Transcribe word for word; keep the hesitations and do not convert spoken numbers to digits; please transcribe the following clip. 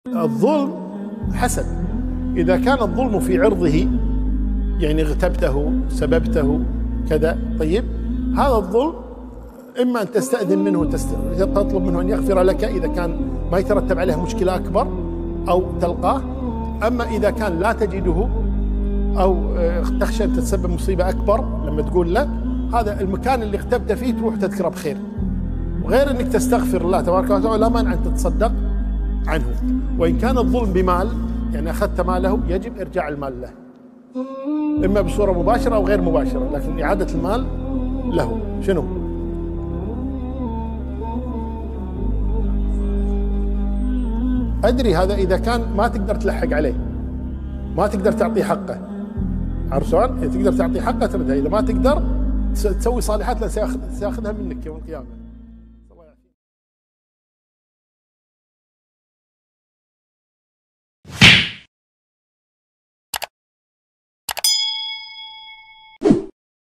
الظلم حسن. إذا كان الظلم في عرضه، يعني اغتبته سببته كذا، طيب هذا الظلم إما أن تستأذن منه تطلب منه أن يغفر لك إذا كان ما يترتب عليه مشكلة أكبر أو تلقاه. أما إذا كان لا تجده أو تخشى أن تتسبب مصيبة أكبر لما تقول له، هذا المكان اللي اغتبت فيه تروح تذكره بخير، وغير أنك تستغفر الله تبارك وتعالى لا مانع أن تتصدق عنه. وإن كان الظلم بمال، يعني أخذت ماله، يجب إرجاع المال له، إما بصورة مباشرة أو غير مباشرة، لكن إعادة المال له. شنو؟ أدري هذا إذا كان ما تقدر تلحق عليه، ما تقدر تعطيه حقه، عرفت؟ تقدر تعطيه حقه تردها، إذا ما تقدر تسوي صالحات لا سيأخذها منك يوم القيامة.